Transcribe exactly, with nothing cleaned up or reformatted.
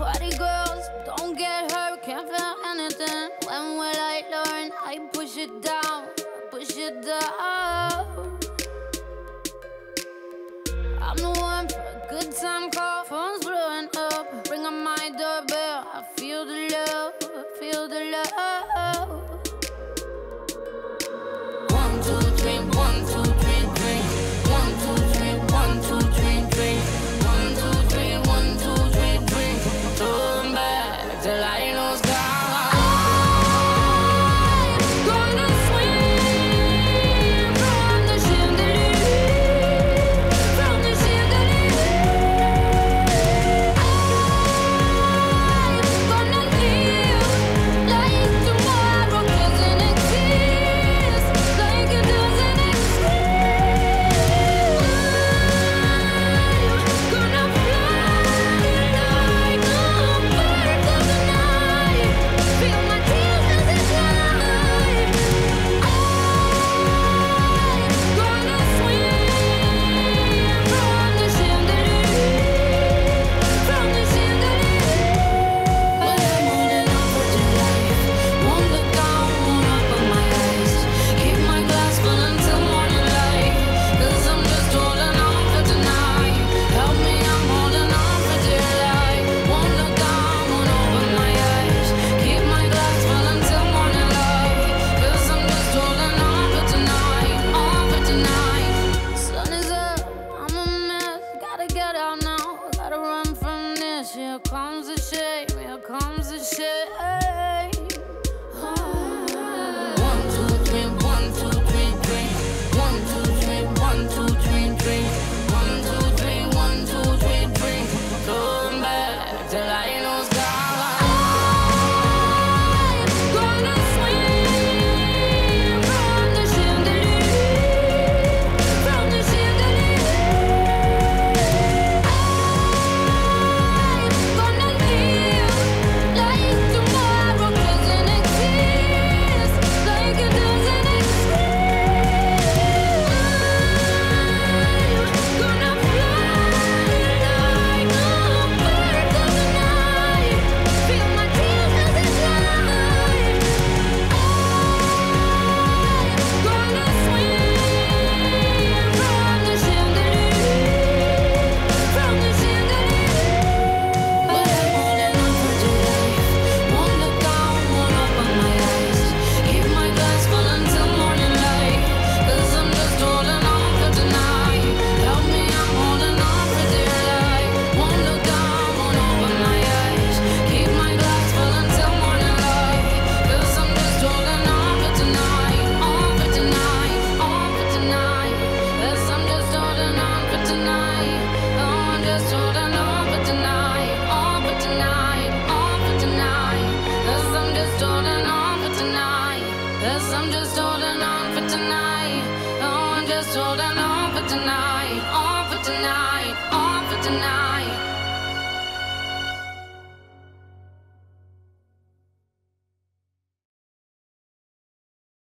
Party girls, don't get hurt, can't feel anything. When will I learn? I push it down, push it down. I'm the one for a good time call, phone's blowing up. Bring on my doorbell, I feel the love, feel the love. One, two, three, one, two, three, three. One, two, three, one, two, three, three. One, two, three, one, two, three, three. Turn back till I know sky. Here comes the shame, here comes the shame. One, two, three, one, two, three, three. One, two, three, one, two, three, three. One, two, three, one, two, three, three. Come back till I know sky. I'm just holding on for tonight. Oh, I'm just holding on.